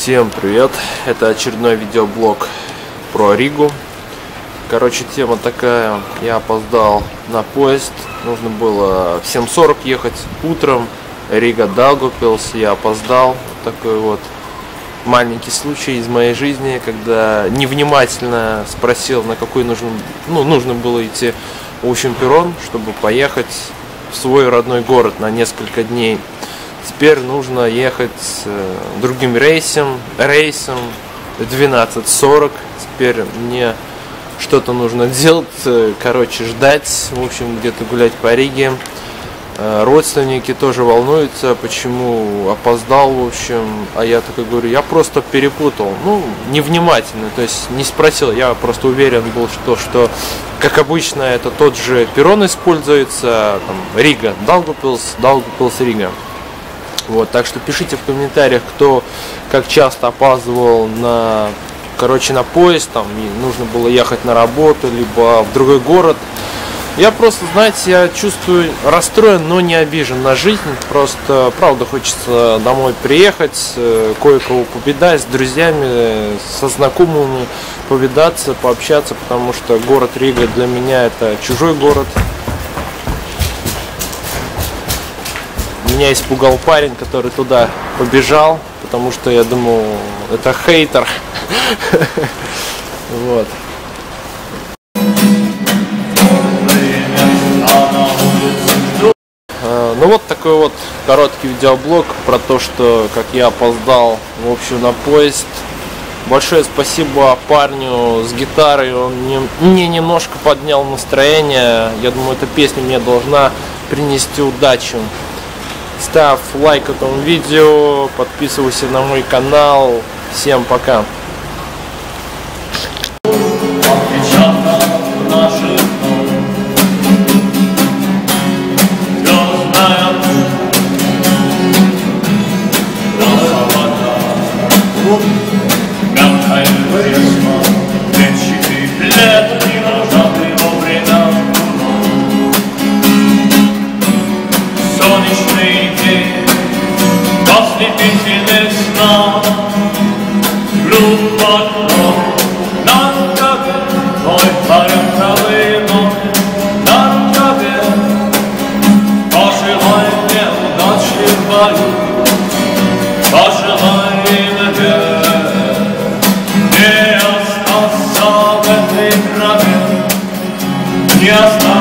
Всем привет! Это очередной видеоблог про Ригу. Короче, тема такая: я опоздал на поезд. Нужно было в 7:40 ехать утром. Рига-Даугавпилс. Я опоздал. Такой вот маленький случай из моей жизни, когда невнимательно спросил, на какой нужно было идти, в общем, перрон, чтобы поехать в свой родной город на несколько дней. Теперь нужно ехать другим рейсом 12:40. Теперь мне что-то нужно делать, короче, ждать, в общем, где-то гулять по Риге. Родственники тоже волнуются, почему опоздал, в общем. А я такой говорю, я просто перепутал, невнимательно, то есть не спросил. Я просто уверен был, что как обычно, это тот же перрон используется, там, Рига, Даугавпилс, Рига. Вот, так что пишите в комментариях, кто как часто опаздывал на поезд, там, и нужно было ехать на работу, либо в другой город. Я просто, знаете, я чувствую расстроен, но не обижен на жизнь. Просто, правда, хочется домой приехать, кое-кого повидать, с друзьями, со знакомыми повидаться, пообщаться, потому что город Рига для меня это чужой город. Меня испугал парень, который туда побежал, потому что я думал, это хейтер. Вот. Ну вот такой вот короткий видеоблог про то, что как я опоздал, в общем, на поезд. Большое спасибо парню с гитарой, он мне немножко поднял настроение. Я думаю, эта песня мне должна принести удачу. Ставь лайк этому видео, подписывайся на мой канал. Всем пока. Ослепительный сна, любовь на рукаве, твой парень колымом на рукаве. Пожелай мне удачи в бою, пожелай мне не остаться в этой траве, не остаться.